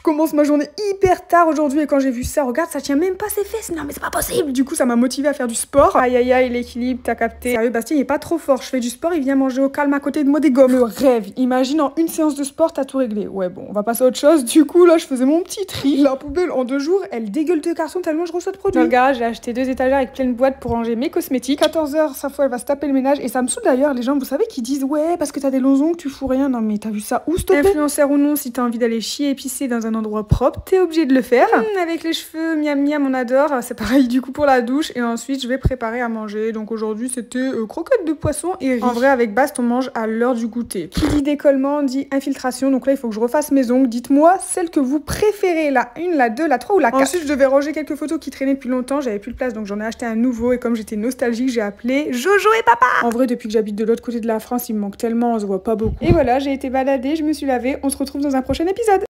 Je commence ma journée hyper tard aujourd'hui et quand j'ai vu ça, regarde, ça tient même pas ses fesses. Non mais c'est pas possible. Du coup, ça m'a motivé à faire du sport. Aïe aïe aïe, l'équilibre, t'as capté. Sérieux, Bastien, il est pas trop fort. Je fais du sport, il vient manger au calme à côté de moi des gommes. Le rêve. Imagine en une séance de sport, t'as tout réglé. Ouais, bon, on va passer à autre chose. Du coup, là, je faisais mon petit tri. La poubelle, en 2 jours, elle dégueule de cartons tellement je reçois de produits. Dans le garage, j'ai acheté 2 étagères avec plein de boîtes pour ranger mes cosmétiques. 14h, sa fois, elle va se taper le ménage. Et ça me saoule d'ailleurs, les gens, vous savez, qui disent ouais, parce que t'as des longs ongles, tu fous rien. Non mais t'as vu ça où, s'il te plaît? Influenceur ou non, si t'as envie d'aller chier et pisser dans un endroit propre, t'es obligé de le faire. Avec les cheveux, miam miam, on adore. C'est pareil du coup pour la douche. Et ensuite, je vais préparer à manger. Donc aujourd'hui, c'était croquettes de poisson et riz. En vrai, avec Bast, on mange à l'heure du goûter. Qui dit décollement, dit infiltration. Donc là, il faut que je refasse mes ongles. Dites-moi celle que vous préférez, la 1, la 2, la 3 ou la 4. Ensuite, je devais ranger quelques photos qui traînaient depuis longtemps. J'avais plus de place, donc j'en ai acheté un nouveau. Et comme j'étais nostalgique, j'ai appelé Jojo et Papa. En vrai, depuis que j'habite de l'autre côté de la France, il me manque tellement, on se voit pas beaucoup. Et voilà, j'ai été baladée, je me suis lavée. On se retrouve dans un prochain épisode.